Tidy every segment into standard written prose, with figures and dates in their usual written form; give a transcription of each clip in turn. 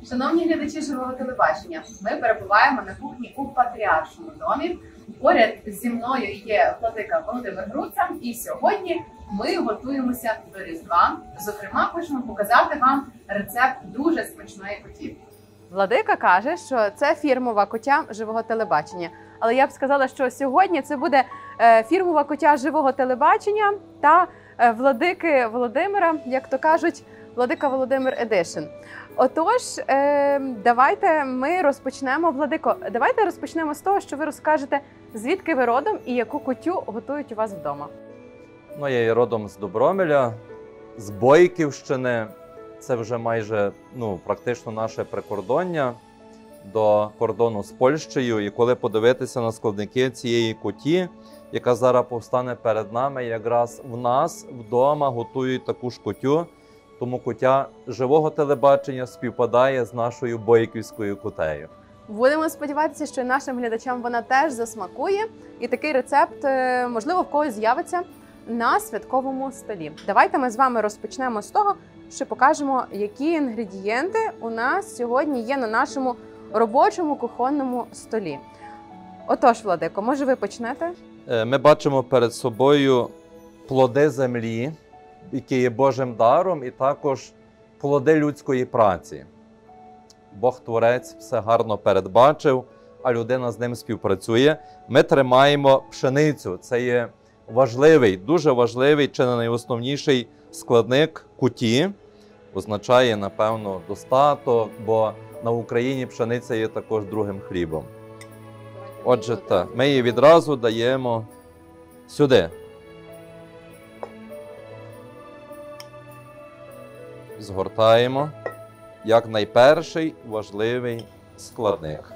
Шановні глядачі живого телебачення, ми перебуваємо на кухні у Патріаршому домі. Поряд зі мною є владика Володимир Груца, і сьогодні ми готуємося до Різдва. Зокрема, хочемо показати вам рецепт дуже смачної куті. Владика каже, що це фірмова кутя живого телебачення. Але я б сказала, що сьогодні це буде фірмова кутя живого телебачення та владики Володимира, як то кажуть, Владика Володимир Едишн. Отож, давайте ми розпочнемо, Владико, давайте розпочнемо з того, що ви розкажете, звідки ви родом і яку кутю готують у вас вдома. Ну, я є родом з Добромеля, з Бойківщини. Це вже майже, практично наше прикордоння до кордону з Польщею. І коли подивитися на складники цієї куті, яка зараз повстане перед нами, якраз в нас вдома готують таку ж кутю. Тому кутя живого телебачення співпадає з нашою бойківською кутею. Будемо сподіватися, що нашим глядачам вона теж засмакує. І такий рецепт, можливо, в когось з'явиться на святковому столі. Давайте ми з вами розпочнемо з того, що покажемо, які інгредієнти у нас сьогодні є на нашому робочому кухонному столі. Отож, Владико, може ви почнете? Ми бачимо перед собою плоди землі, які є Божим даром, і також плоди людської праці. Бог-творець все гарно передбачив, а людина з ним співпрацює. Ми тримаємо пшеницю. Це є важливий, дуже важливий, чи не найосновніший складник куті. Означає, напевно, достаток, бо на Україні пшениця є також другим хлібом. Отже, ми її відразу даємо сюди. Згортаємо як найперший важливий складник.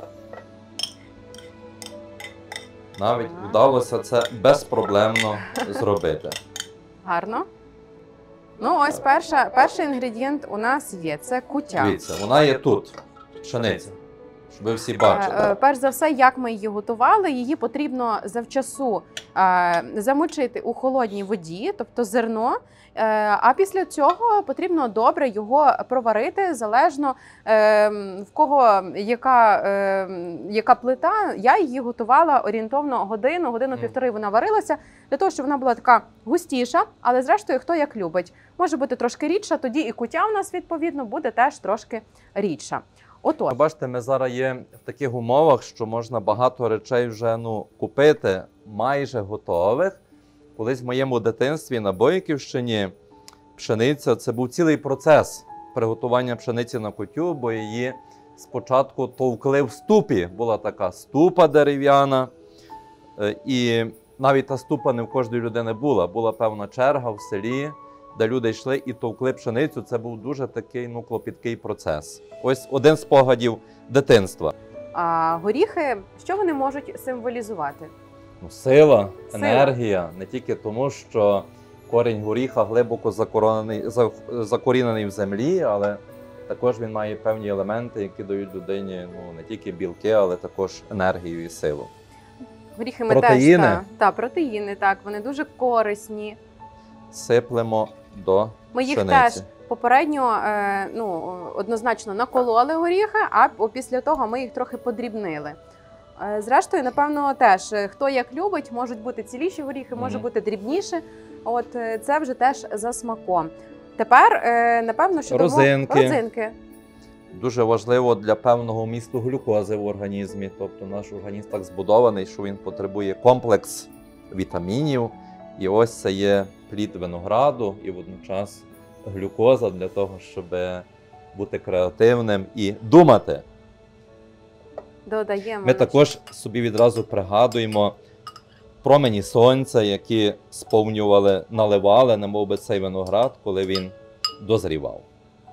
Навіть вдалося це безпроблемно зробити. Гарно. Ну, ось перший інгредієнт у нас є. Це кутя. Дивіться, вона є тут, пшениця, щоб ви всі бачили. Перш за все, як ми її готували, її потрібно завчасу замочити у холодній воді, тобто зерно. А після цього потрібно добре його проварити, залежно в кого яка плита. Я її готувала орієнтовно годину-півтори вона варилася, для того, щоб вона була така густіша, але зрештою хто як любить. Може бути трошки рідша, тоді і кутя у нас відповідно буде теж трошки рідша. Отож. Бачите, ми зараз є в таких умовах, що можна багато речей вже купити майже готових. Колись в моєму дитинстві на Бойківщині пшениця – це був цілий процес приготування пшениці на кутю, бо її спочатку товкли в ступі. Була така ступа дерев'яна, і навіть та ступа не в кожної людини була. Була певна черга в селі, де люди йшли і товкли пшеницю. Це був дуже такий клопіткий процес. Ось один з спогадів дитинства. А горіхи, що вони можуть символізувати? Сила, енергія, не тільки тому, що корінь горіха глибоко закорінений в землі, але також він має певні елементи, які дають людині не тільки білки, але також енергію і силу. Горіхи ми протеїни. теж, протеїни, так, вони дуже корисні. Сиплемо до Ми їх пшениці. теж попередньо однозначно накололи горіхи, а після того ми їх трохи подрібнили. Зрештою, напевно, теж, хто як любить, можуть бути ціліші горіхи, може бути дрібніші. От це вже теж за смаком. Тепер, напевно, що родзинки. Дуже важливо для певного вмісту глюкози в організмі. Тобто наш організм так збудований, що він потребує комплекс вітамінів. І ось це є плід винограду і водночас глюкоза для того, щоб бути креативним і думати. Додаємо. Ми також собі відразу пригадуємо промені сонця, які сповнювали, наливали, немов би цей виноград, коли він дозрівав.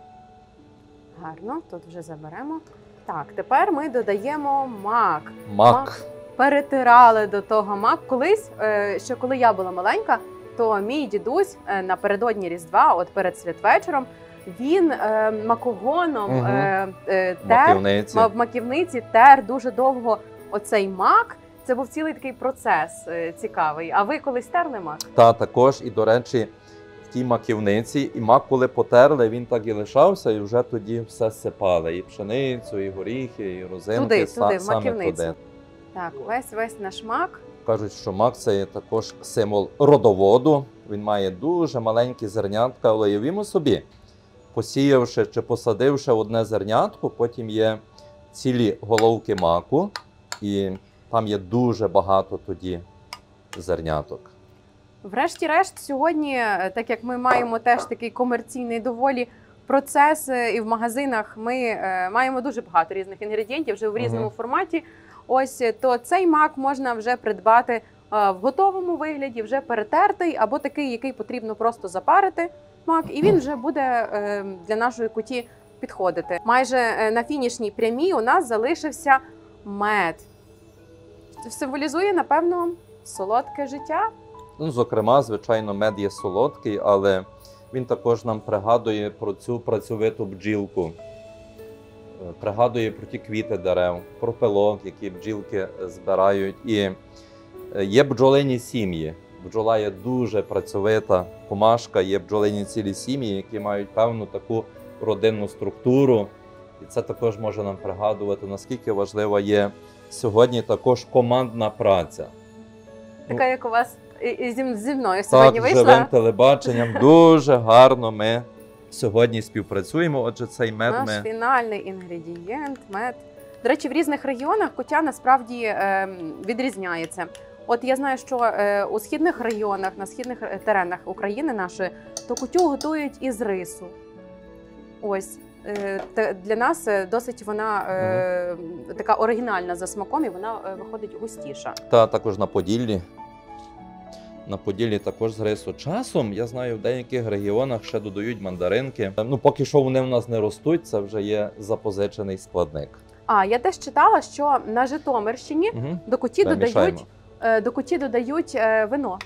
Гарно, тут вже заберемо. Так, тепер ми додаємо мак. Мак. Перетирали до того мак. Колись, ще коли я була маленька, то мій дідусь напередодні Різдва, от перед святвечором, він макогоном в маківниці тер дуже довго оцей мак. Це був цілий такий процес цікавий. А ви колись терли мак? Та також, і до речі, в такій маківниці, і мак, коли потерли, він так і лишався, і вже тоді все сипали. І пшеницю, і горіхи, і розинки. Туди, в саме маківницю. туди. Так, весь наш мак. Кажуть, що мак – це є також символ родоводу. Він має дуже маленькі зернятка, але уявімо собі, посіявши чи посадивши одне зернятко, потім є цілі головки маку, і там є дуже багато тоді зерняток. Врешті-решт, сьогодні, так як ми маємо теж такий комерційний доволі процес, і в магазинах ми маємо дуже багато різних інгредієнтів вже в різному форматі. Ось, то цей мак можна вже придбати в готовому вигляді, вже перетертий, або такий, який потрібно просто запарити мак, і він вже буде для нашої куті підходити. Майже на фінішній прямій у нас залишився мед. Це символізує, напевно, солодке життя. Ну, зокрема, звичайно, мед є солодкий, але він також нам пригадує про цю працьовиту бджілку. Пригадує про ті квіти дерев, про пилок, які бджілки збирають. І є бджолині сім'ї. Бджола є дуже працьовита комашка, є бджолині цілі сім'ї, які мають певну таку родинну структуру. І це також може нам пригадувати, наскільки важлива є сьогодні також командна праця. Така, як у вас зі мною сьогодні Так, вийшла. живим телебаченням дуже гарно ми сьогодні співпрацюємо. Отже, цей мед Наш фінальний інгредієнт – мед. До речі, в різних регіонах куття насправді відрізняється. От я знаю, що у східних районах, на східних теренах України нашої, то куттю готують із рису. Ось. Для нас досить вона така оригінальна за смаком, і вона виходить густіша. Та також на Поділлі. На Поділлі також з рису. Часом, я знаю, в деяких регіонах ще додають мандаринки. Ну, поки що вони в нас не ростуть, це вже є запозичений складник. А, я теж читала, що на Житомирщині до куті додають вино.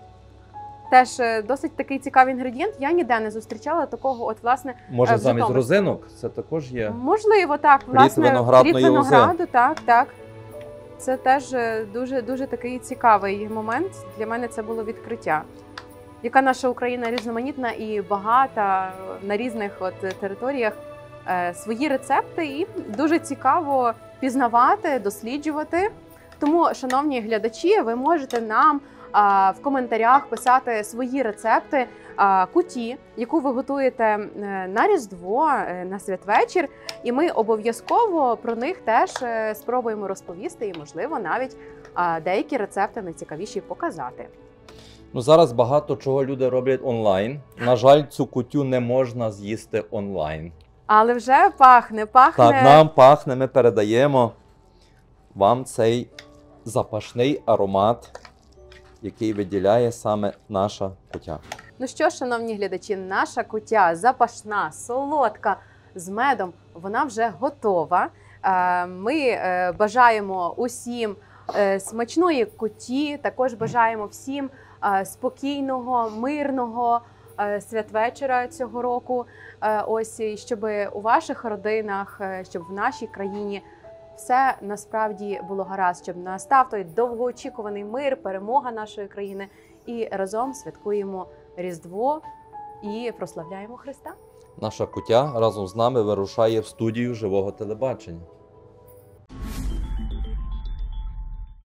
Теж досить такий цікавий інгредієнт. Я ніде не зустрічала такого, от, власне, може, замість розинок це також є? Можливо, так. Власне, плід винограду, так. Це теж дуже такий цікавий момент. Для мене це було відкриття. Яка наша Україна різноманітна і багата на різних територіях свої рецепти, і дуже цікаво пізнавати, досліджувати. Тому, шановні глядачі, ви можете нам в коментарях писати свої рецепти куті, яку ви готуєте на Різдво, на святвечір, і ми обов'язково про них теж спробуємо розповісти і, можливо, навіть деякі рецепти найцікавіші показати. Ну, зараз багато чого люди роблять онлайн. На жаль, цю кутю не можна з'їсти онлайн. Але вже пахне. Так, нам пахне, ми передаємо вам цей запашний аромат, який виділяє саме наша кутя. Ну що, шановні глядачі, наша кутя запашна, солодка, з медом, вона вже готова. Ми бажаємо усім смачної куті, також бажаємо всім спокійного, мирного святвечора цього року. Ось, щоб у ваших родинах, щоб в нашій країні все насправді було гаразд, щоб настав той довгоочікуваний мир, перемога нашої країни, і разом святкуємо Різдво і прославляємо Христа. Наша кутя разом з нами вирушає в студію живого телебачення.